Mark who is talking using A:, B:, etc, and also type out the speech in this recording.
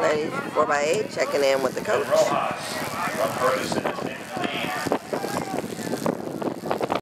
A: 94 by 8, checking in with the coach.